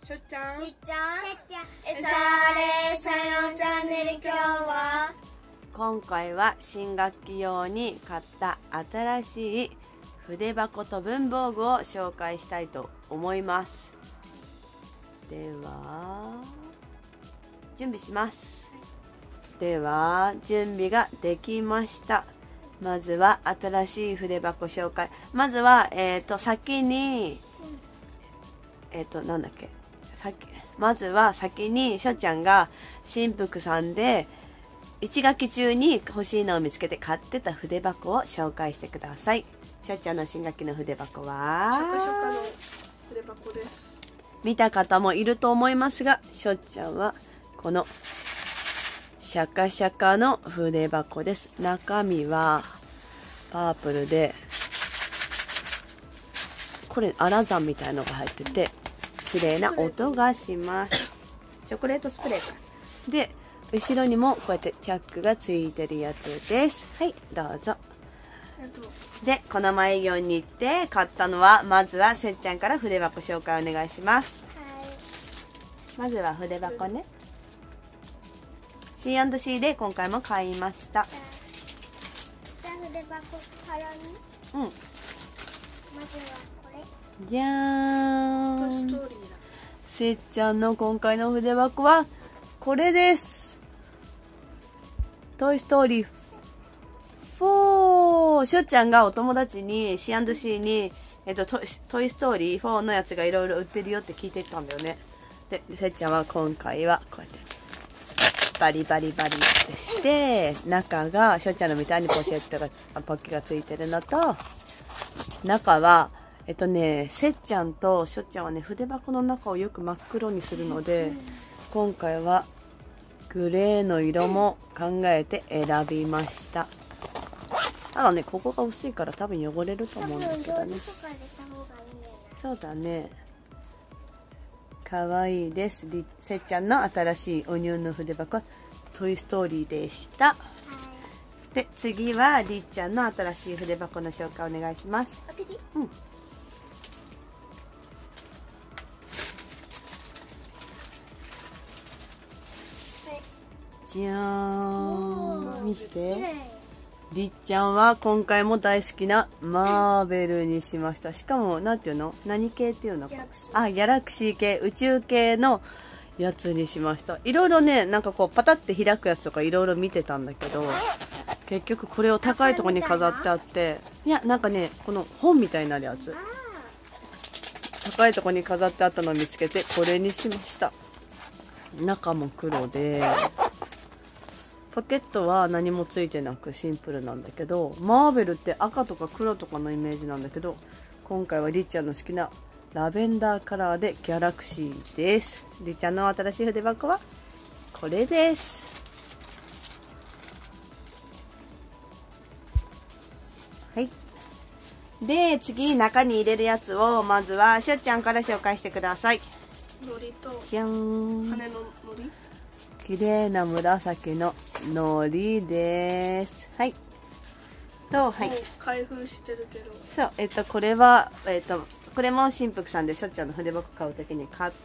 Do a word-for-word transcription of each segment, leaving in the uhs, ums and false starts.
しょっちゃん、 りっちゃん、えされさよチャンネル、今日は今回は新学期用に買った新しい筆箱と文房具を紹介したいと思います。では準備します。では準備ができました。まずは新しい筆箱紹介。まずはえっと先にえっとなんだっけ先まずは先にしょちゃんが新福さんでいち学期中に欲しいのを見つけて買ってた筆箱を紹介してください。しょちゃんの新学期の筆箱はシャカシャカの筆箱です。 見た方もいると思いますが、しょちゃんはこのシャカシャカの筆箱です。中身はパープルで、これアラザンみたいのが入ってて綺麗な音がします。チョコレートスプレーかで、後ろにもこうやってチャックがついてるやつです。はい、どうぞ。で、この前イオンに行って買ったのは、まずはせっちゃんから筆箱紹介お願いします。 はい、 まずは筆箱ね。シーアンドシー で今回も買いました。 じゃあ筆箱からに、 うん。 まずはこれ。 じゃーん。 トイストーリーだ。 せっちゃんの今回の筆箱はこれです。トイストーリーフォー。しょっちゃんがお友達に シーアンドシー に、えっと、トイ、トイストーリーフォーのやつがいろいろ売ってるよって聞いてたんだよね。で、せっちゃんは今回はこうやってバリバリバリってして、中がしょっちゃんのみたいにポシェットがポッケがついてるのと、中はえっとねせっちゃんとしょっちゃんはね筆箱の中をよく真っ黒にするので、今回はグレーの色も考えて選びました。ただねここが薄いから多分汚れると思うんだけどね。そうだね、かわいいです。せっちゃんの新しいおニューの筆箱はトイストーリーでした。はい、で次はりっちゃんの新しい筆箱の紹介お願いします。うん。じゃーん、見して。りっちゃんは今回も大好きなマーベルにしました。しかもなんていうの、何系っていうのか、あ、ギャラクシー系、宇宙系のやつにしました。いろいろね、なんかこうパタって開くやつとかいろいろ見てたんだけど、結局これを高いところに飾ってあって、いやなんかねこの本みたいになるやつ、高いところに飾ってあったのを見つけてこれにしました。中も黒でポケットは何もついてなくシンプルなんだけど、マーベルって赤とか黒とかのイメージなんだけど、今回はりっちゃんの好きなラベンダーカラーでギャラクシーです。りっちゃんの新しい筆箱はこれです。はい。で次中に入れるやつをまずはしょっちゃんから紹介してください。 のりとじゃん、 羽ののり、 綺麗な紫ののりです。はい。と、はい。 開封してるけど。 そう、えっと、これは、えっと、これも新福さんでしょっちゃんの筆箱買うときに買った、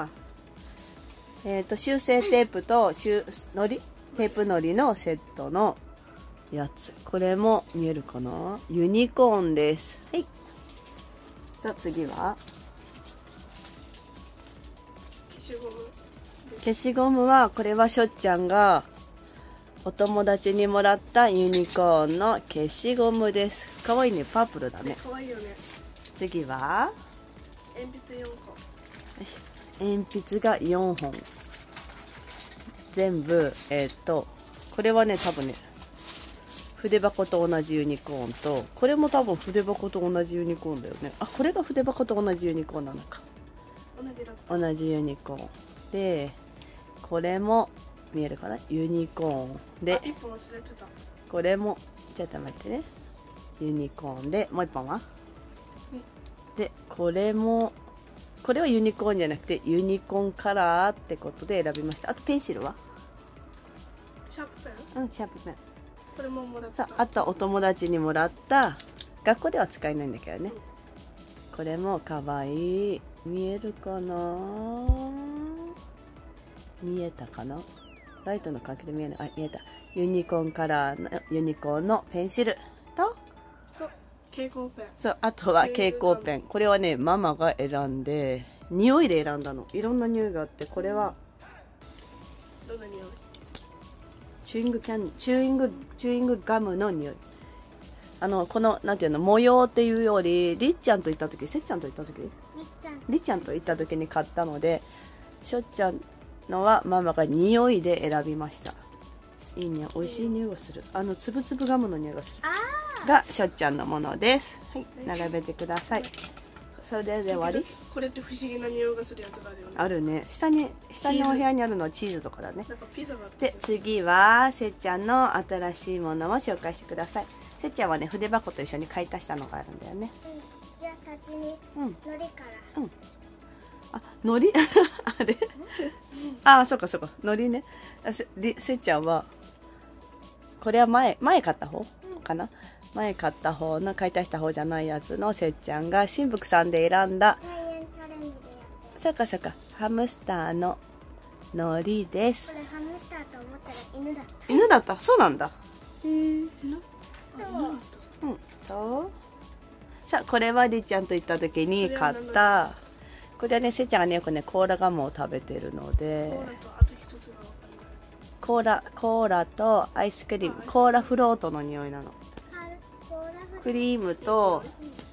えっと、修正テープと、修、のりテープのりのセットのやつ。これも見えるかな？ユニコーンです。はい。と、次は消しゴム。 消しゴムはこれはしょっちゃんがお友達にもらったユニコーンの消しゴムです。かわいいね、パープルだね。 かわいいよね。 次は鉛筆よんこ。 鉛筆がよんほん全部。えー、っとこれはね多分ね筆箱と同じユニコーンと、これも多分筆箱と同じユニコーンだよね。あ、これが筆箱と同じユニコーンなのか。 同じラップ。 同じユニコーンで、これも見えるかな、ユニコーンで、 いっぽん忘れてた。 これもちょっと待ってね、ユニコーンで、もういっぽんは、うん、でこれもこれはユニコーンじゃなくてユニコーンカラーってことで選びました。あとペンシルはシャープペン、 うん、シャープペン、 これももらった。 さあ、あとお友達にもらった、学校では使えないんだけどね、うん、これもかわいい見えるかな、見えたかな、ライトの関係で見えない、あ、見えた。ユニコーンカラーのユニコーンのペンシルと、 蛍光ペン。 そう、あとは蛍光ペン。これはね、ママが選んで、匂いで選んだの。いろんな匂いがあって、これはどんな匂い？ チューイングキャンチューイングチューイングガムの匂い。あのこのなんていうの、模様っていうより、りっちゃんと行った時、せっちゃんと行った時、 りっちゃんりっちゃんと行った時に買ったので、しょっちゃんのはママが匂いで選びました。いいね、美味しい匂いがする。あのつぶつぶガムの匂いがする。 あがしょっちゃんのものです。はい、並べてください。それで終わり？ これって不思議な匂いがするやつがあるよね。 あるね。下に下のお部屋にあるのはチーズとかだね。 なんかピザがあって。 で次はせっちゃんの新しいものを紹介してください。せっちゃんはね、筆箱と一緒に買い足したのがあるんだよね。 うん、じゃあ先にうん海苔から。 うんあ、海苔あれあ、そうかそうか、海苔ね。あせりせっちゃんはこれは前前買った方かな、前買った方の買い足した方じゃないやつのせっちゃんが新福さんで選んだ、 菜園チャレンジでやってそうかそうか、ハムスターの海苔です。 これハムスターと思ったら犬だった犬だった、そうなんだ。へえ。 犬？あ、 そう犬だった。 うんとさあ、これはりっちゃんと行った時に買ったこれはね、せっちゃんがねよくねコーラガムを食べてるので、 コーラとあと一つがわかんない。 コーラコーラとアイスクリーム、コーラフロートの匂いなの。 コーラフクリームと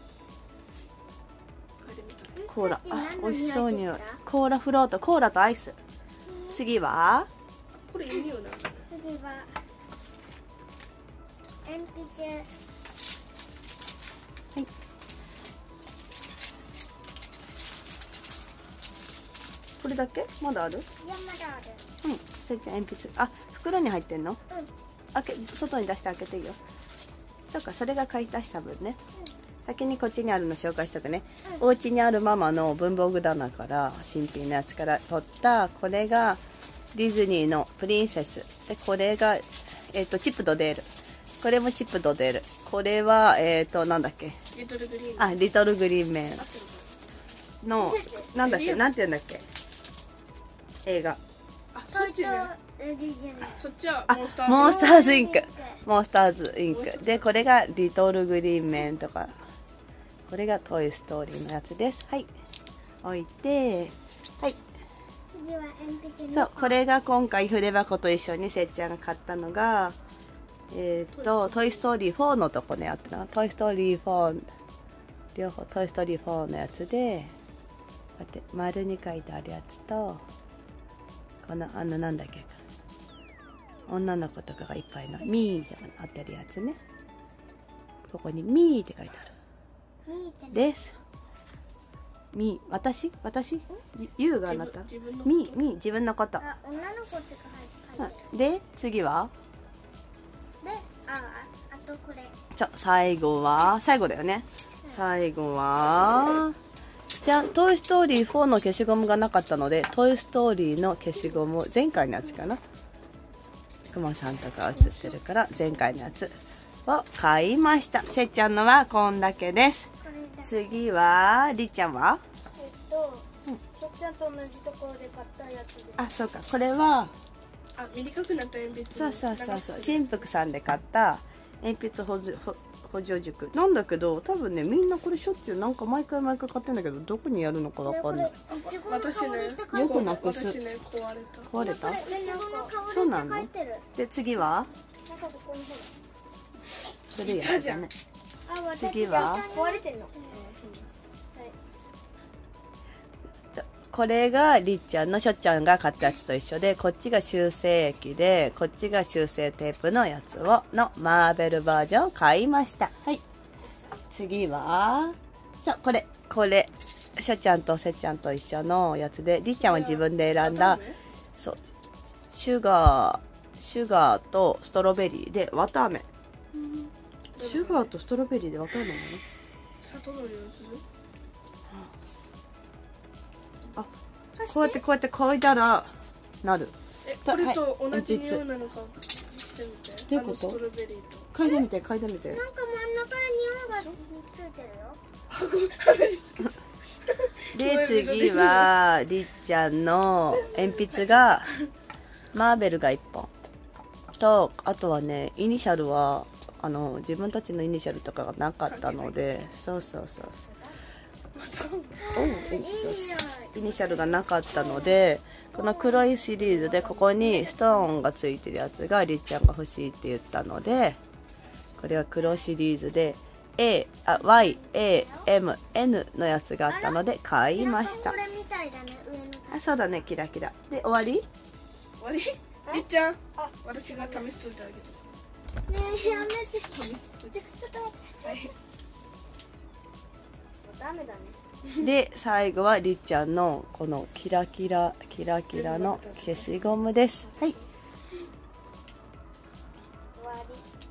嗅いでみたい。 コーラ、あ、 さっき何の美味しそう匂い匂いって言った。 コーラフロート、コーラとアイス。次はこれ犬よな。 次は鉛筆。 これだけ？まだある？ いやまだある。 うん、せっちゃん鉛筆、あ、袋に入ってんの？ うん。 開け、外に出して開けていいよ。そうか、それが買い足した分ね。先にこっちにあるの紹介しとくね。 うんお家にあるママの文房具棚から新品のやつから取った、これがディズニーのプリンセスで、これが、えー、とチップとデール、これもチップとデール、これはえっ、ー、となんだっけ、 リトルグリーン。 あ、リトルグリーンメン合ってるかのなんだっけ、なんて言うんだっけ、映画、 な。あ、そっちね。 レディじゃない。 そっちはあ、 モンスターズ。 モンスターズインク、モンスターズインクで、これがリトルグリーンメンとか、これがトイストーリーのやつです。はい、置いて、はい、 次は鉛筆に。 そう、これが今回筆箱と一緒にせっちゃんが買ったのが、えっ、とトイストーリーフォーのとこね、あったな、トイストーリーフォー、両方トイストーリーフォーのやつで、こうやって丸に書いてあるやつと、このあのなんだっけ、女の子とかがいっぱいのミーってなってるやつね、ここにミーって書いてある見てね。 です。ミー、私私ユーがあなた、 自分のミーミー自分のこと、 あ、女の子って書いて書いてうんで次はる。で、あ、ああとこれ。 じゃ最後は最後だよね、最後はじゃあトイストーリーフォーの消しゴムがなかったので、トイストーリーの消しゴム、前回のやつかな、くまさんとか映ってるから前回のやつを買いました。せっちゃんのはこんだけです。 これだ。 次はりっちゃんは、 えっと、せっちゃんと同じところで買ったやつで。 あ、そうか、これはあ、短くなった鉛筆。 そうそうそうそう、 長くする新福さんで買った鉛筆補助補補助軸なんだけど、多分ねみんなこれしょっちゅうなんか毎回毎回買ってんだけど、どこにやるのかわかんない。 いちごの香りって書いよてる。 くなくす、 私ね、壊れた。 壊れた。 いちごの香そうなのりって書いてる。 で次はなんかここにほそれやつだね。 ら。あ、私次は壊れてんの。 これがりっちゃんのしょっちゃんが買ったやつと一緒で、こっちが修正液で、こっちが修正テープのやつをのマーベルバージョンを買いました。はい、次はそうこれこれしょっちゃんとせっちゃんと一緒のやつで、りっちゃんは自分で選んだ、そうシュガーシュガーとストロベリーで綿あめ、シュガーとストロベリーで綿あめなの。 砂糖の量する？ あ、こうやってこうやって嗅いだらなる。 え、これとはい同じ匂いなのかしてみて。 どういうことあのストロベリーと。 嗅いでみて嗅いでみて。 なんか真ん中に匂いがついてるよ。 で次はりっちゃんの鉛筆がマーベルがいっぽんと、あとはねイニシャルはあの自分たちのイニシャルとかがなかったので、そうそうそうそうイニシャルがなかったので、この黒いシリーズでここにストーンがついてるやつがりっちゃんが欲しいって言ったので、これは黒シリーズで A、あ ワイ、エー、エム、エヌ のやつがあったので買いました。 これみたいだね、上の。 あ、そうだね、キラキラで終わり。 終わり？りっちゃん、私が試しといてあげる。 ねえ、やめて。 ちょちょっと待ってはい。 もうダメだね。 で最後はりっちゃんのこのキラキラキラキラの消しゴムです。はい、 終わり。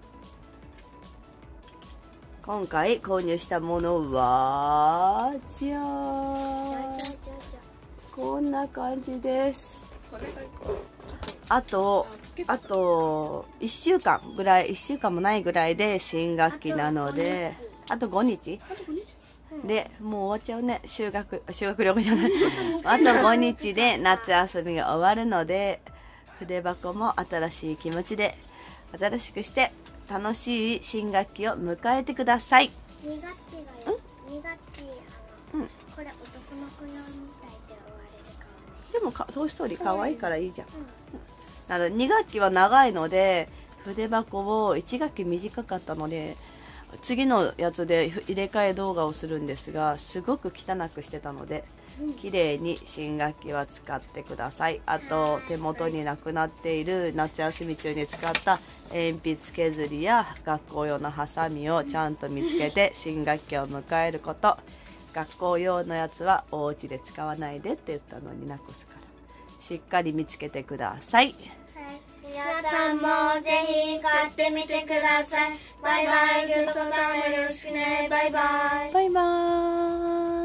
今回購入したものはじゃじゃーん、 じゃじゃじこんな感じです。 これがいいか。 あとあといっしゅうかんぐらい、いっしゅうかんもないぐらいで新学期なので、あとごにちでもう終わっちゃうね。修学修学旅行じゃないあとごにちで夏遊びが終わるので、筆箱も新しい気持ちで新しくして楽しい新学期を迎えてください。 にがっきがよ。にがっき、あの、 うんこれ男の子用みたいで終われるからね。 でもかトイ・ストーリー可愛いからいいじゃん。 うん。 なのでにがっきは長いので筆箱をいちがっき短かったので、次のやつで入れ替え動画をするんですが、すごく汚くしてたので綺麗に新学期は使ってください。あと手元になくなっている夏休み中に使った鉛筆削りや学校用のハサミをちゃんと見つけて新学期を迎えること。学校用のやつはお家で使わないでって言ったのになくすから、しっかり見つけてください。 皆さんもぜひ買ってみてください。バイバイ。グッドボタンよろしくね。バイバイ。 バイバーイ。